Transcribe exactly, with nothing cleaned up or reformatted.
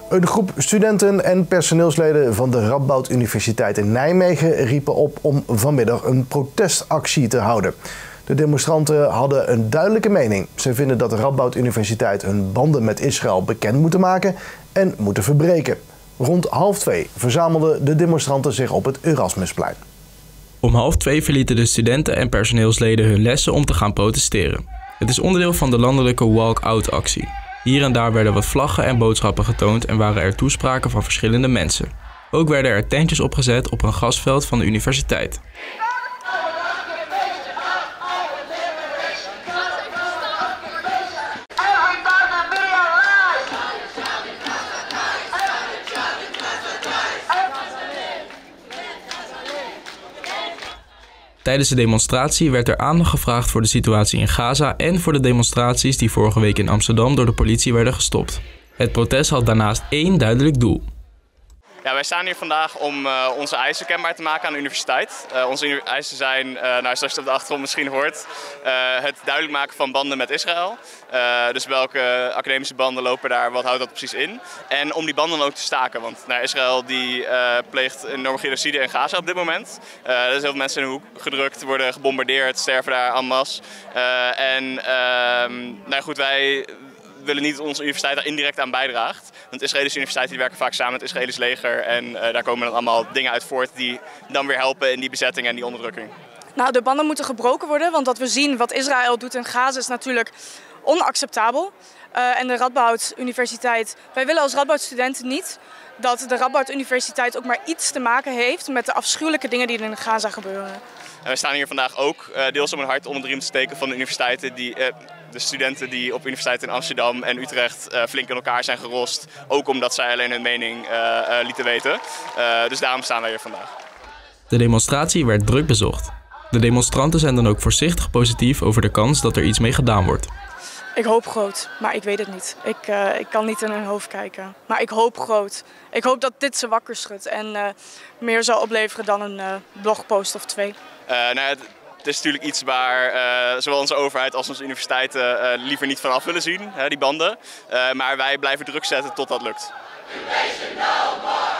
Een groep studenten en personeelsleden van de Radboud Universiteit in Nijmegen riepen op om vanmiddag een protestactie te houden. De demonstranten hadden een duidelijke mening. Ze vinden dat de Radboud Universiteit hun banden met Israël bekend moeten maken en moeten verbreken. Rond half twee verzamelden de demonstranten zich op het Erasmusplein. Om half twee verlieten de studenten en personeelsleden hun lessen om te gaan protesteren. Het is onderdeel van de landelijke walk-out-actie. Hier en daar werden wat vlaggen en boodschappen getoond en waren er toespraken van verschillende mensen. Ook werden er tentjes opgezet op een grasveld van de universiteit. Tijdens de demonstratie werd er aandacht gevraagd voor de situatie in Gaza en voor de demonstraties die vorige week in Amsterdam door de politie werden gestopt. Het protest had daarnaast één duidelijk doel. Ja, wij staan hier vandaag om uh, onze eisen kenbaar te maken aan de universiteit. Uh, onze eisen zijn, uh, nou, zoals je het op de achtergrond misschien hoort, uh, het duidelijk maken van banden met Israël. Uh, dus welke academische banden lopen daar, wat houdt dat precies in? En om die banden dan ook te staken, want nou, Israël die, uh, pleegt een enorme genocide in Gaza op dit moment. Uh, er zijn heel veel mensen in de hoek gedrukt, worden gebombardeerd, sterven daar en masse. Uh, en uh, nou goed, wij We willen niet dat onze universiteit daar indirect aan bijdraagt. Want Israëlische universiteiten die werken vaak samen met het Israëlisch leger. En uh, daar komen dan allemaal dingen uit voort die dan weer helpen in die bezetting en die onderdrukking. Nou, de banden moeten gebroken worden. Want wat we zien, wat Israël doet in Gaza, is natuurlijk onacceptabel. Uh, en de Radboud Universiteit, wij willen als Radboud studenten niet dat de Radboud Universiteit ook maar iets te maken heeft met de afschuwelijke dingen die er in Gaza gebeuren. En we staan hier vandaag ook uh, deels om een hart onder de riem te steken van de universiteiten die, uh, de studenten die op universiteiten in Amsterdam en Utrecht uh, flink in elkaar zijn gerost. Ook omdat zij alleen hun mening uh, uh, lieten weten. Uh, dus daarom staan wij hier vandaag. De demonstratie werd druk bezocht. De demonstranten zijn dan ook voorzichtig positief over de kans dat er iets mee gedaan wordt. Ik hoop groot, maar ik weet het niet. Ik, uh, ik kan niet in hun hoofd kijken. Maar ik hoop groot. Ik hoop dat dit ze wakker schudt en uh, meer zal opleveren dan een uh, blogpost of twee. Uh, nou, het, het is natuurlijk iets waar uh, zowel onze overheid als onze universiteiten uh, liever niet vanaf willen zien, hè, die banden. Uh, maar wij blijven druk zetten tot dat lukt.